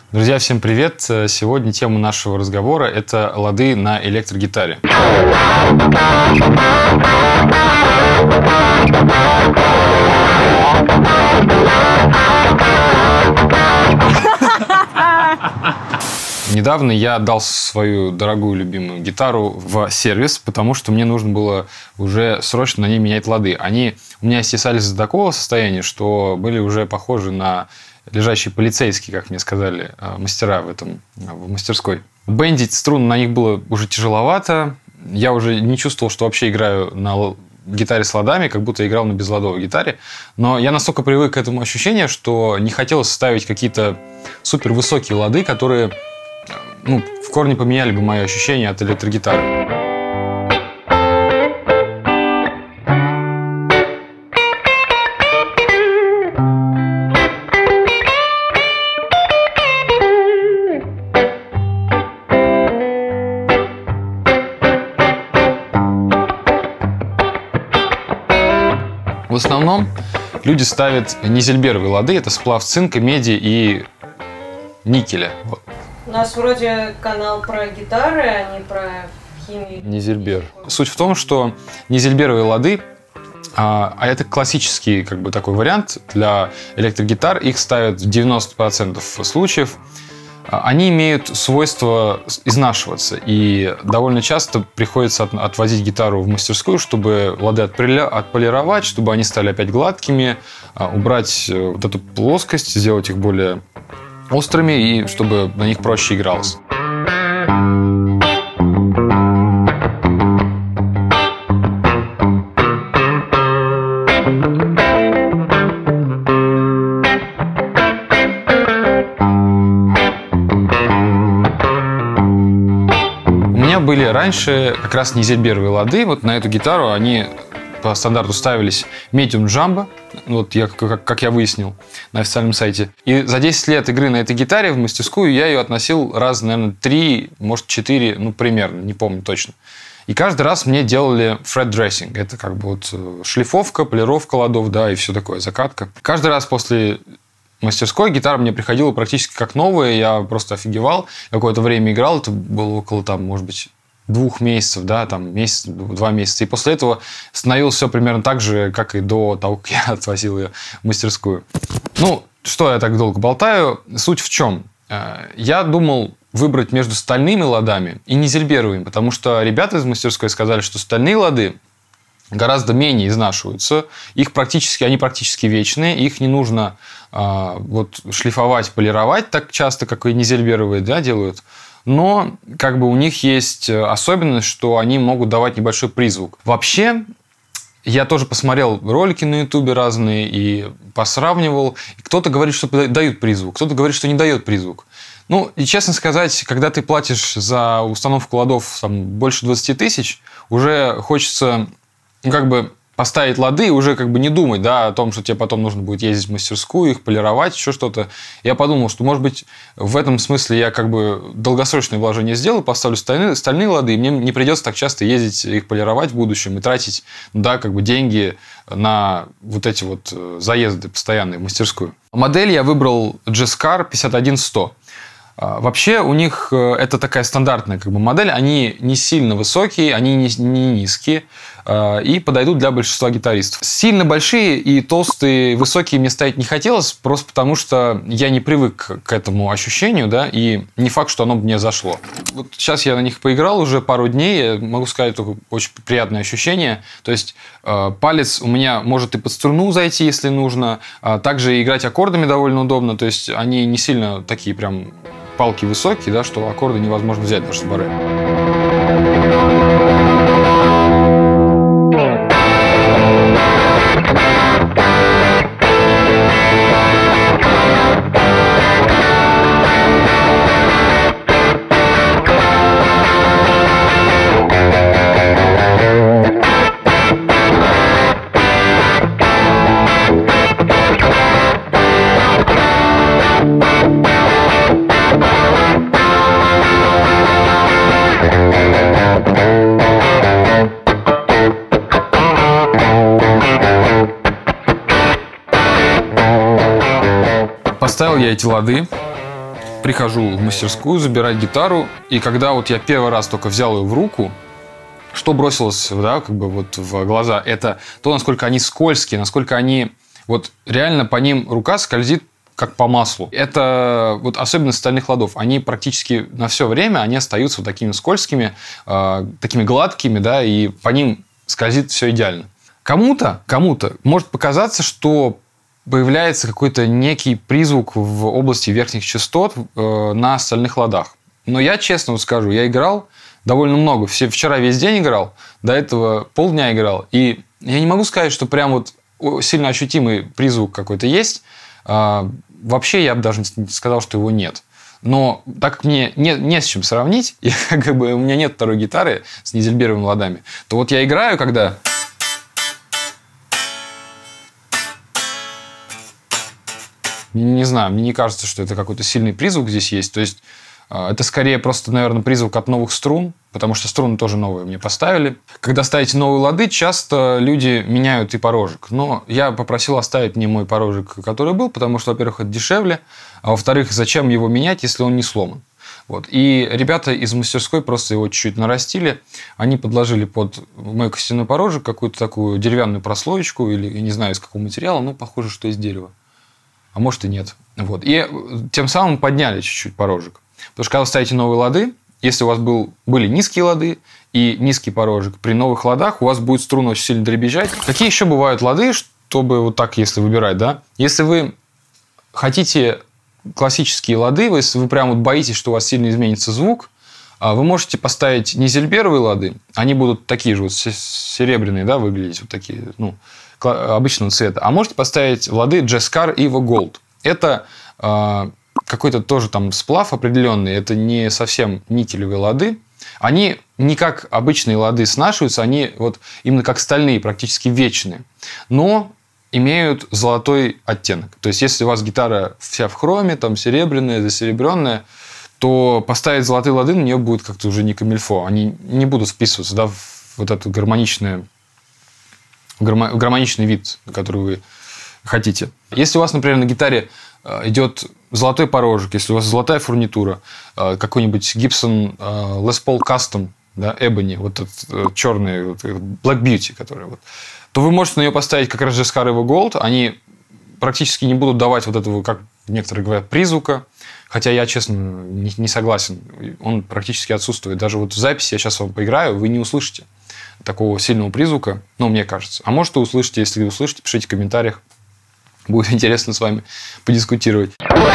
Друзья, всем привет! Сегодня тема нашего разговора – это лады на электрогитаре. Недавно я отдал свою дорогую любимую гитару в сервис, потому что мне нужно было уже срочно на ней менять лады. Они у меня стесались до такого состояния, что были уже похожи на лежащие полицейские, как мне сказали мастера в мастерской. Бендить струны на них было уже тяжеловато. Я уже не чувствовал, что вообще играю на гитаре с ладами, как будто играл на безладовой гитаре. Но я настолько привык к этому ощущению, что не хотелось ставить какие-то супер высокие лады, которые в корне поменяли бы мои ощущения от электрогитары. В основном люди ставят низельберовые лады. Это сплав цинка, меди и никеля. У нас вроде канал про гитары, а не про химию. Низельбер. Суть в том, что низельберовые лады, а это классический такой вариант для электрогитар, их ставят в 90% случаев. Они имеют свойство изнашиваться, и довольно часто приходится отвозить гитару в мастерскую, чтобы лады отполировать, чтобы они стали опять гладкими, убрать вот эту плоскость, сделать их более острыми, и чтобы на них проще игралось. У меня были раньше как раз низельберовые лады. Вот на эту гитару они по стандарту ставились Medium Jumbo, как я выяснил на официальном сайте. И за 10 лет игры на этой гитаре в мастерскую я ее относил раз, наверное, 3, может 4, примерно, не помню точно. И каждый раз мне делали fret dressing. Это шлифовка, полировка ладов, да, и все такое, закатка. Каждый раз после мастерской гитара мне приходила практически как новая, я просто офигевал. Какое-то время играл, это было около, может быть, 2 месяцев, да, месяц, 2 месяца. И после этого становилось все примерно так же, как и до того, как я отвозил ее в мастерскую. Что я так долго болтаю? Суть в чем? Я думал выбрать между стальными ладами и низельберовыми, потому что ребята из мастерской сказали, что стальные лады гораздо менее изнашиваются, они практически вечные, их не нужно шлифовать, полировать так часто, как и низельберовые, да, делают. Но у них есть особенность, что они могут давать небольшой призвук. Вообще, я тоже посмотрел ролики на ютубе разные и посравнивал. Кто-то говорит, что дают призвук, кто-то говорит, что не дает призвук. И честно сказать, когда ты платишь за установку ладов больше 20 тысяч, уже хочется поставить лады и уже не думать, да, о том, что тебе потом нужно будет ездить в мастерскую, их полировать, еще что-то. Я подумал, что, может быть, в этом смысле я долгосрочное вложение сделаю, поставлю стальные лады, и мне не придется так часто ездить их полировать в будущем и тратить, деньги на эти заезды постоянные в мастерскую. Модель я выбрал Jescar 51100. Вообще у них это такая стандартная модель, они не сильно высокие, они не низкие и подойдут для большинства гитаристов. Сильно большие и толстые, высокие мне ставить не хотелось, просто потому что я не привык к этому ощущению, да, и не факт, что оно мне зашло. Сейчас я на них поиграл уже пару дней, я могу сказать, только очень приятное ощущение. То есть палец у меня может и под струну зайти, если нужно, также играть аккордами довольно удобно, то есть они не сильно такие прям палки высокие, да, что аккорды невозможно взять даже с баре. Поставил я эти лады. В прихожу в мастерскую забирать гитару, и когда вот я первый раз только взял ее в руку, что бросилось, да, как бы вот в глаза, это то, насколько они скользкие, насколько они, вот реально по ним рука скользит как по маслу. Это вот особенность стальных ладов. Они практически на все время они остаются вот такими скользкими, такими гладкими, да, и по ним скользит все идеально. Кому-то может показаться, что появляется какой-то некий призвук в области верхних частот на стальных ладах. Но я честно вот скажу, я играл довольно много. Вчера весь день играл, до этого полдня играл. И я не могу сказать, что прям вот сильно ощутимый призвук какой-то есть. Вообще я бы даже не сказал, что его нет. Но так как мне не с чем сравнить, и как бы у меня нет второй гитары с низельберовыми ладами, то вот я играю, когда... Не знаю, мне не кажется, что это какой-то сильный призвук здесь есть. То есть это скорее просто, наверное, призвук от новых струн, потому что струны тоже новые мне поставили. Когда ставите новые лады, часто люди меняют и порожек. Но я попросил оставить мне мой порожек, который был, потому что, во-первых, это дешевле, а во-вторых, зачем его менять, если он не сломан. Вот. И ребята из мастерской просто его чуть-чуть нарастили. Они подложили под мой костяной порожек какую-то такую деревянную прослоечку, или я не знаю, из какого материала, но похоже, что из дерева. А может и нет. Вот. И тем самым подняли чуть-чуть порожек. Потому что когда вы ставите новые лады, если у вас были низкие лады и низкий порожек, при новых ладах у вас будет струна очень сильно дребезжать. Какие еще бывают лады, чтобы вот так, если выбирать, да? Если вы хотите классические лады, если вы прям вот боитесь, что у вас сильно изменится звук, вы можете поставить низельберовые лады. Они будут такие же вот серебряные, да, выглядеть, вот такие, ну, обычного цвета. А можете поставить лады Jazzcar Evo Gold. Это какой-то тоже там сплав определенный. Это не совсем никелевые лады. Они не как обычные лады снашиваются, они вот именно как стальные, практически вечные. Но имеют золотой оттенок. То есть, если у вас гитара вся в хроме, там серебряная, засеребренная, то поставить золотые лады на нее будет как-то уже не камильфо. Они не будут вписываться, да, в вот этот гармоничный вид, который вы хотите. Если у вас, например, на гитаре идет золотой порожек, если у вас золотая фурнитура, какой-нибудь Gibson Les Paul Custom, да, Ebony, вот этот черный, вот, Black Beauty, который вот, то вы можете на нее поставить как раз Jazzcar Evo Gold. Они практически не будут давать вот этого, как некоторые говорят, призвука. Хотя я, честно, не согласен. Он практически отсутствует. Даже вот в записи я сейчас вам поиграю, вы не услышите такого сильного призвука, ну, мне кажется. А может, и услышите. Если услышите, пишите в комментариях. Будет интересно с вами подискутировать.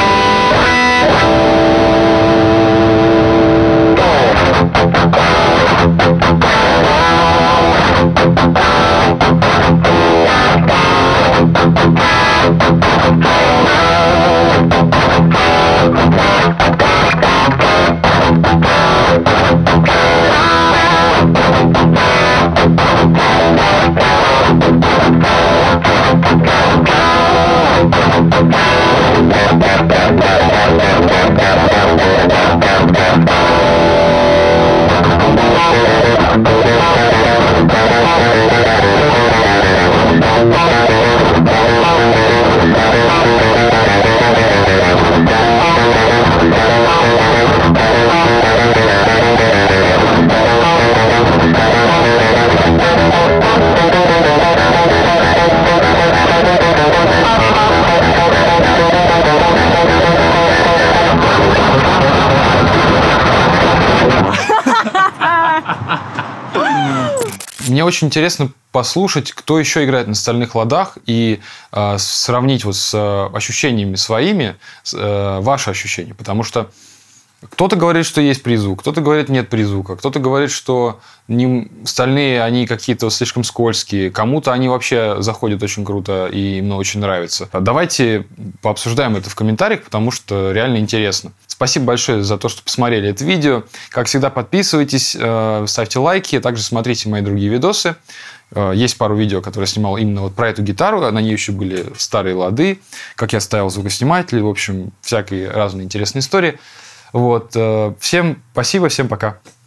Мне очень интересно послушать, кто еще играет на стальных ладах, и сравнить вот с ощущениями своими ваши ощущения. Потому что кто-то говорит, что есть призвук, кто-то говорит, нет призвука, кто-то говорит, что стальные, они какие-то слишком скользкие, кому-то они вообще заходят очень круто и им очень нравится. Давайте пообсуждаем это в комментариях, потому что реально интересно. Спасибо большое за то, что посмотрели это видео. Как всегда, подписывайтесь, ставьте лайки, также смотрите мои другие видосы. Есть пару видео, которые я снимал именно вот про эту гитару. На ней еще были старые лады, как я ставил звукосниматели, в общем, всякие разные интересные истории. Вот. Всем спасибо, всем пока.